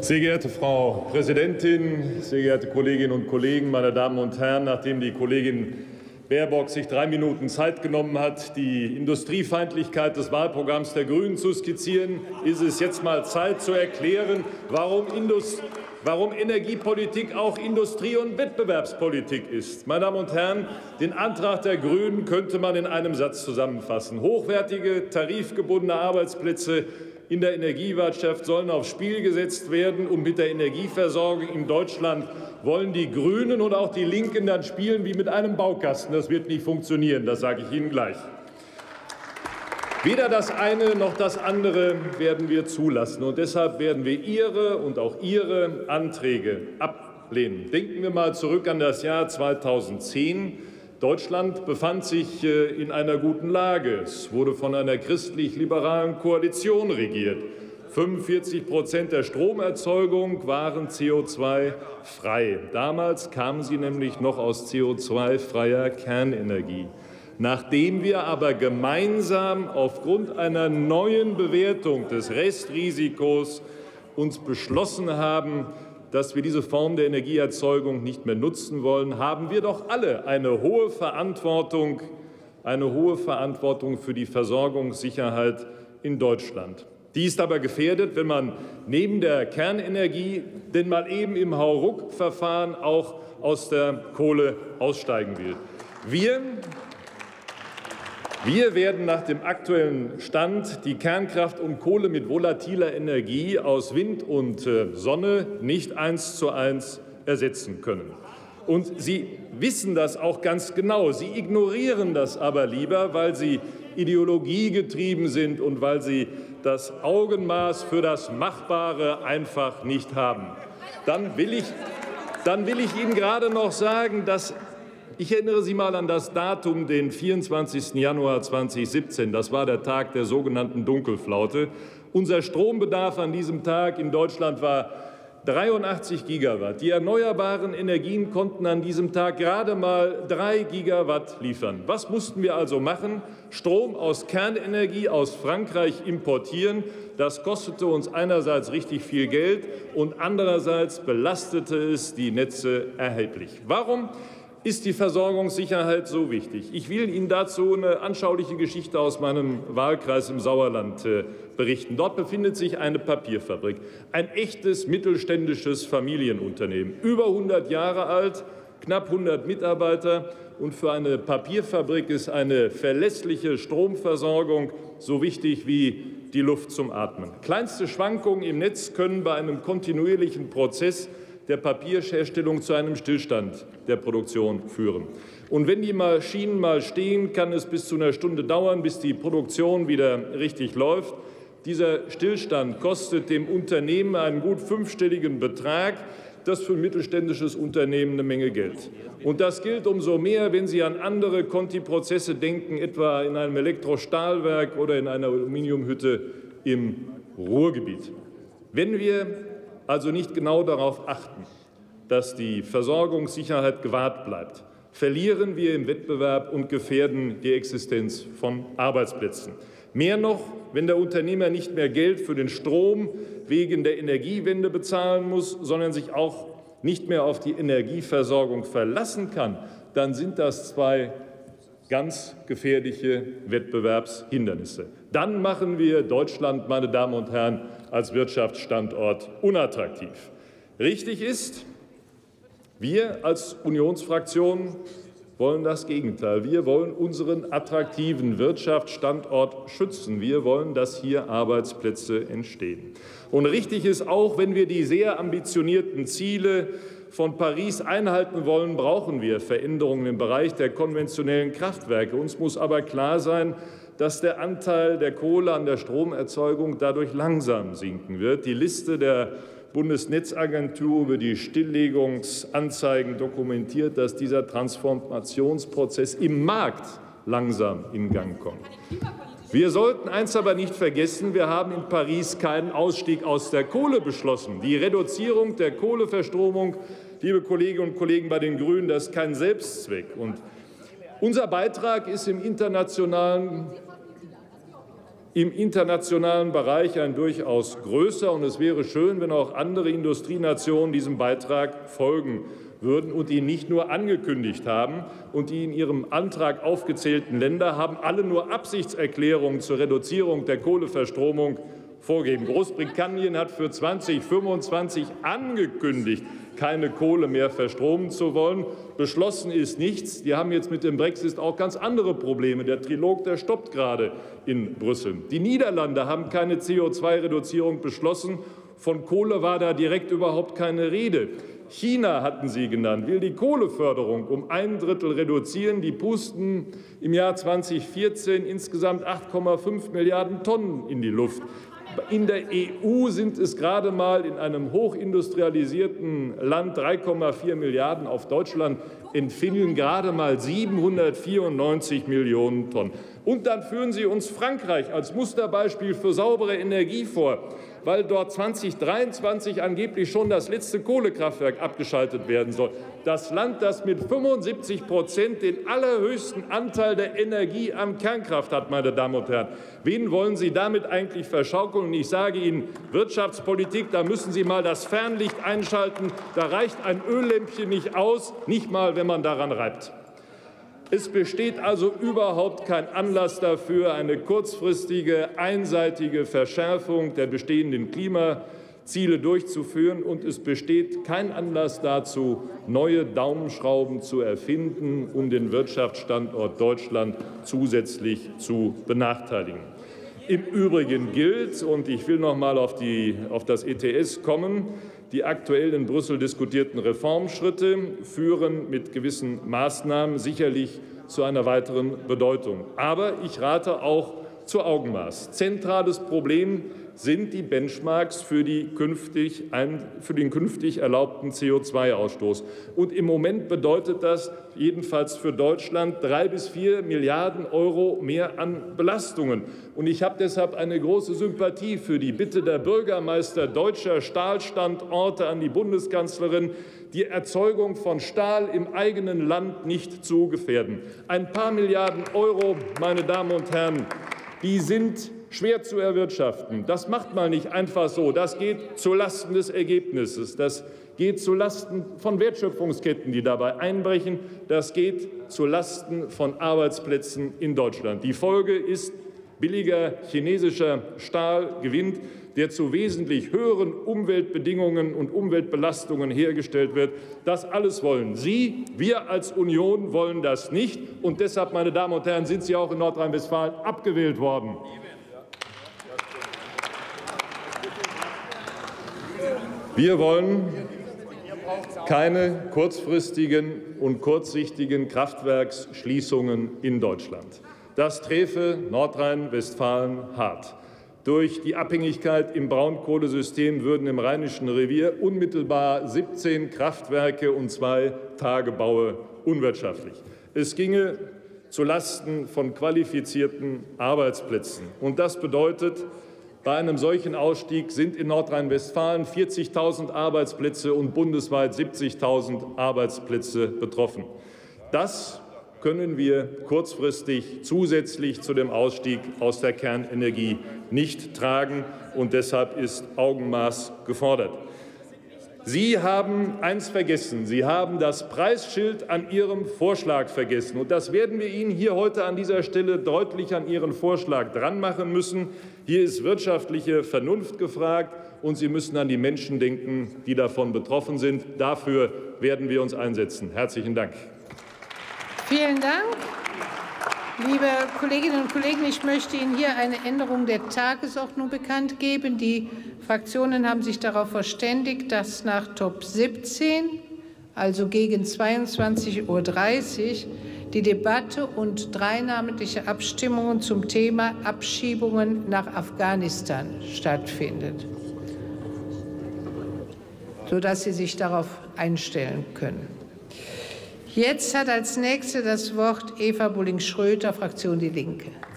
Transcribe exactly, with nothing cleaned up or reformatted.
Sehr geehrte Frau Präsidentin, sehr geehrte Kolleginnen und Kollegen, meine Damen und Herren! Nachdem die Kollegin Baerbock sich drei Minuten Zeit genommen hat, die Industriefeindlichkeit des Wahlprogramms der Grünen zu skizzieren, ist es jetzt mal Zeit zu erklären, warum, Indust warum Energiepolitik auch Industrie- und Wettbewerbspolitik ist. Meine Damen und Herren, den Antrag der Grünen könnte man in einem Satz zusammenfassen. Hochwertige, tarifgebundene Arbeitsplätze in der Energiewirtschaft sollen aufs Spiel gesetzt werden, und mit der Energieversorgung in Deutschland wollen die Grünen und auch die Linken dann spielen wie mit einem Baukasten. Das wird nicht funktionieren, das sage ich Ihnen gleich. Weder das eine noch das andere werden wir zulassen, und deshalb werden wir Ihre und auch Ihre Anträge ablehnen. Denken wir mal zurück an das Jahr zweitausendzehn. Deutschland befand sich in einer guten Lage. Es wurde von einer christlich-liberalen Koalition regiert. fünfundvierzig Prozent der Stromerzeugung waren C O zwei frei. Damals kamen sie nämlich noch aus C O zwei freier Kernenergie. Nachdem wir aber gemeinsam aufgrund einer neuen Bewertung des Restrisikos uns beschlossen haben, dass wir diese Form der Energieerzeugung nicht mehr nutzen wollen, haben wir doch alle eine hohe Verantwortung, eine hohe Verantwortung für die Versorgungssicherheit in Deutschland. Die ist aber gefährdet, wenn man neben der Kernenergie denn mal eben im Hauruck-Verfahren auch aus der Kohle aussteigen will. Wir Wir werden nach dem aktuellen Stand die Kernkraft und Kohle mit volatiler Energie aus Wind und Sonne nicht eins zu eins ersetzen können. Und Sie wissen das auch ganz genau. Sie ignorieren das aber lieber, weil Sie ideologiegetrieben sind und weil Sie das Augenmaß für das Machbare einfach nicht haben. Dann will ich, dann will ich Ihnen gerade noch sagen, dass ich erinnere Sie mal an das Datum, den vierundzwanzigsten Januar zweitausendsiebzehn. Das war der Tag der sogenannten Dunkelflaute. Unser Strombedarf an diesem Tag in Deutschland war dreiundachtzig Gigawatt. Die erneuerbaren Energien konnten an diesem Tag gerade mal drei Gigawatt liefern. Was mussten wir also machen? Strom aus Kernenergie aus Frankreich importieren. Das kostete uns einerseits richtig viel Geld und andererseits belastete es die Netze erheblich. Warum ist die Versorgungssicherheit so wichtig? Ich will Ihnen dazu eine anschauliche Geschichte aus meinem Wahlkreis im Sauerland berichten. Dort befindet sich eine Papierfabrik, ein echtes mittelständisches Familienunternehmen, über hundert Jahre alt, knapp hundert Mitarbeiter. Und für eine Papierfabrik ist eine verlässliche Stromversorgung so wichtig wie die Luft zum Atmen. Kleinste Schwankungen im Netz können bei einem kontinuierlichen Prozess der Papierherstellung zu einem Stillstand der Produktion führen. Und wenn die Maschinen mal stehen, kann es bis zu einer Stunde dauern, bis die Produktion wieder richtig läuft. Dieser Stillstand kostet dem Unternehmen einen gut fünfstelligen Betrag. Das ist für ein mittelständisches Unternehmen eine Menge Geld. Und das gilt umso mehr, wenn Sie an andere Conti-Prozesse denken, etwa in einem Elektrostahlwerk oder in einer Aluminiumhütte im Ruhrgebiet. Wenn wir also nicht genau darauf achten, dass die Versorgungssicherheit gewahrt bleibt, verlieren wir im Wettbewerb und gefährden die Existenz von Arbeitsplätzen. Mehr noch, wenn der Unternehmer nicht mehr Geld für den Strom wegen der Energiewende bezahlen muss, sondern sich auch nicht mehr auf die Energieversorgung verlassen kann, dann sind das zwei ganz gefährliche Wettbewerbshindernisse. Dann machen wir Deutschland, meine Damen und Herren, als Wirtschaftsstandort unattraktiv. Richtig ist, wir als Unionsfraktion wollen das Gegenteil. Wir wollen unseren attraktiven Wirtschaftsstandort schützen. Wir wollen, dass hier Arbeitsplätze entstehen. Und richtig ist auch, wenn wir die sehr ambitionierten Ziele von Paris einhalten wollen, brauchen wir Veränderungen im Bereich der konventionellen Kraftwerke. Uns muss aber klar sein, dass der Anteil der Kohle an der Stromerzeugung dadurch langsam sinken wird. Die Liste der Bundesnetzagentur über die Stilllegungsanzeigen dokumentiert, dass dieser Transformationsprozess im Markt langsam in Gang kommt. Wir sollten eins aber nicht vergessen, wir haben in Paris keinen Ausstieg aus der Kohle beschlossen. Die Reduzierung der Kohleverstromung, liebe Kolleginnen und Kollegen bei den Grünen, das ist kein Selbstzweck. Und unser Beitrag ist im internationalen im internationalen Bereich ein durchaus größer. Und es wäre schön, wenn auch andere Industrienationen diesem Beitrag folgen würden und ihn nicht nur angekündigt haben. Und die in ihrem Antrag aufgezählten Länder haben alle nur Absichtserklärungen zur Reduzierung der Kohleverstromung vorgegeben. Großbritannien hat für zweitausendfünfundzwanzig angekündigt, keine Kohle mehr verstromen zu wollen. Beschlossen ist nichts. Die haben jetzt mit dem Brexit auch ganz andere Probleme. Der Trilog, der stoppt gerade in Brüssel. Die Niederlande haben keine C O zwei Reduzierung beschlossen. Von Kohle war da direkt überhaupt keine Rede. China hatten Sie genannt, will die Kohleförderung um ein Drittel reduzieren. Die pusten im Jahr zweitausendvierzehn insgesamt acht Komma fünf Milliarden Tonnen in die Luft. In der E U sind es gerade mal in einem hochindustrialisierten Land drei Komma vier Milliarden. Auf Deutschland entfielen gerade mal siebenhundertvierundneunzig Millionen Tonnen. Und dann führen Sie uns Frankreich als Musterbeispiel für saubere Energie vor, weil dort zweitausenddreiundzwanzig angeblich schon das letzte Kohlekraftwerk abgeschaltet werden soll. Das Land, das mit fünfundsiebzig Prozent den allerhöchsten Anteil der Energie an Kernkraft hat, meine Damen und Herren. Wen wollen Sie damit eigentlich verschaukeln? Und ich sage Ihnen, Wirtschaftspolitik, da müssen Sie mal das Fernlicht einschalten. Da reicht ein Öllämpchen nicht aus, nicht mal, wenn man daran reibt. Es besteht also überhaupt kein Anlass dafür, eine kurzfristige, einseitige Verschärfung der bestehenden Klimaziele durchzuführen. Und es besteht kein Anlass dazu, neue Daumenschrauben zu erfinden, um den Wirtschaftsstandort Deutschland zusätzlich zu benachteiligen. Im Übrigen gilt, und ich will noch mal auf, die, auf das E T S kommen, die aktuell in Brüssel diskutierten Reformschritte führen mit gewissen Maßnahmen sicherlich zu einer weiteren Bedeutung. Aber ich rate auch zu Augenmaß. Zentrales Problem sind die Benchmarks für, die künftig ein, für den künftig erlaubten C O zwei Ausstoß. Und im Moment bedeutet das jedenfalls für Deutschland drei bis vier Milliarden Euro mehr an Belastungen. Und ich habe deshalb eine große Sympathie für die Bitte der Bürgermeister deutscher Stahlstandorte an die Bundeskanzlerin, die Erzeugung von Stahl im eigenen Land nicht zu gefährden. Ein paar Milliarden Euro, meine Damen und Herren, die sind schwer zu erwirtschaften. Das macht man nicht einfach so. Das geht zulasten des Ergebnisses. Das geht zulasten von Wertschöpfungsketten, die dabei einbrechen. Das geht zulasten von Arbeitsplätzen in Deutschland. Die Folge ist, billiger chinesischer Stahl gewinnt, der zu wesentlich höheren Umweltbedingungen und Umweltbelastungen hergestellt wird. Das alles wollen Sie. Wir als Union wollen das nicht. Und deshalb, meine Damen und Herren, sind Sie auch in Nordrhein-Westfalen abgewählt worden. Wir wollen keine kurzfristigen und kurzsichtigen Kraftwerksschließungen in Deutschland. Das träfe Nordrhein-Westfalen hart. Durch die Abhängigkeit im Braunkohlesystem würden im Rheinischen Revier unmittelbar siebzehn Kraftwerke und zwei Tagebaue unwirtschaftlich. Es ginge zulasten von qualifizierten Arbeitsplätzen. Und das bedeutet, bei einem solchen Ausstieg sind in Nordrhein-Westfalen vierzigtausend Arbeitsplätze und bundesweit siebzigtausend Arbeitsplätze betroffen. Das können wir kurzfristig zusätzlich zu dem Ausstieg aus der Kernenergie nicht tragen. Und deshalb ist Augenmaß gefordert. Sie haben eins vergessen. Sie haben das Preisschild an Ihrem Vorschlag vergessen. Und das werden wir Ihnen hier heute an dieser Stelle deutlich an Ihren Vorschlag dran machen müssen. Hier ist wirtschaftliche Vernunft gefragt, und Sie müssen an die Menschen denken, die davon betroffen sind. Dafür werden wir uns einsetzen. Herzlichen Dank. Vielen Dank. Liebe Kolleginnen und Kollegen, ich möchte Ihnen hier eine Änderung der Tagesordnung bekannt geben. Die Fraktionen haben sich darauf verständigt, dass nach Top siebzehn, also gegen zweiundzwanzig Uhr dreißig, die Debatte und drei namentliche Abstimmungen zum Thema Abschiebungen nach Afghanistan stattfindet, sodass Sie sich darauf einstellen können. Jetzt hat als Nächste das Wort Eva Bulling-Schröter, Fraktion Die Linke.